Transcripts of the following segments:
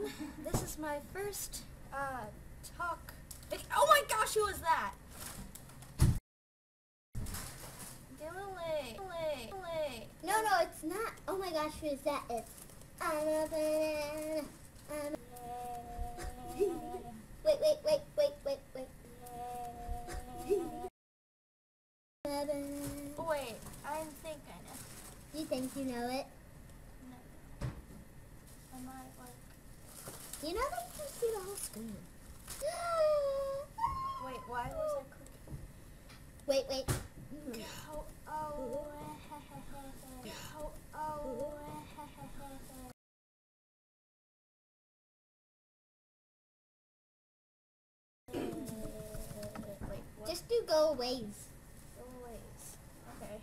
This is my first talk. Oh my gosh, who was that? No, it's not. Oh my gosh, who is that? It's I'm a banana. Wait. Wait, I think I know. You think you know it? No. Am I like... You know that you can see the whole screen. Wait, why was I clicking? Wait. Wait, what? Just do go aways. Okay.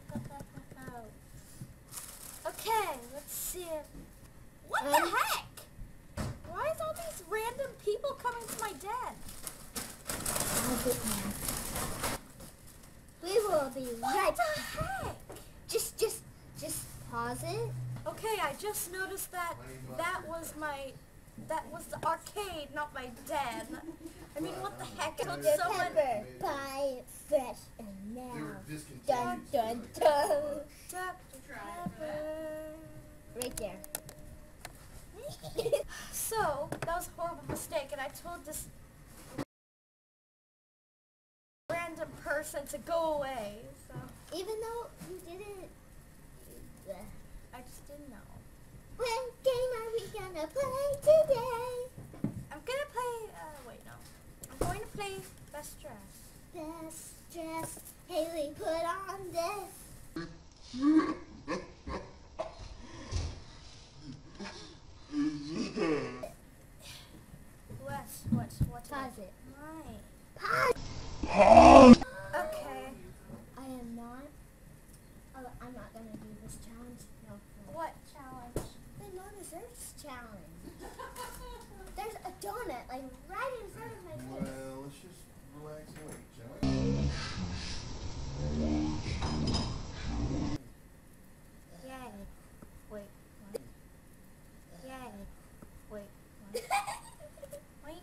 Okay, let's see it. What the heck? Why is all these random people coming to my den? We will be right What the heck? Just pause it. Okay, I just noticed that was the arcade, not my den. I mean, what the heck? Could someone... Pepper, buy fresh and now. Dun. Dr. Pepper. Right there. So, that was a horrible mistake, and I told this random person to go away, so... Even though you didn't... I just didn't know. What game are we gonna play today? I'm gonna play, wait, no. I'm going to play Best Dress. Best dress. Haley, put on this. What? Pause it. Mine. Pause. Okay. I am not. Oh, I'm not gonna do this challenge. No. What challenge? The no desserts challenge. There's a donut like right in front of my face. Well, let's just relax and wait, shall we? Yay. Wait. What? Yay. Wait. What?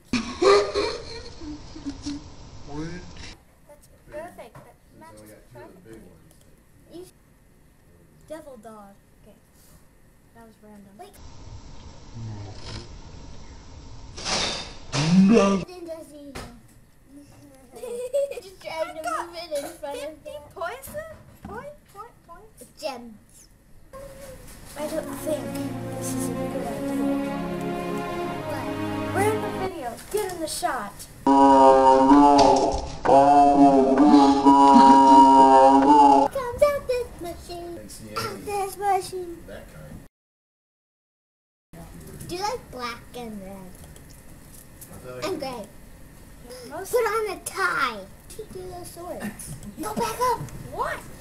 Wait. That's perfect. That matches So we got two of the perfectly. big ones. Devil dog. Okay. That was random. Wait. Then does he? Just trying to move it in front of 50 that. points? Points? Gems. I don't think this is a good idea. What? Random video. Get in the shot. Comes out this machine. Out this machine. That kind. Do you like black and red? And gray. Most Put on a tie. Do those swords. Go back up. What?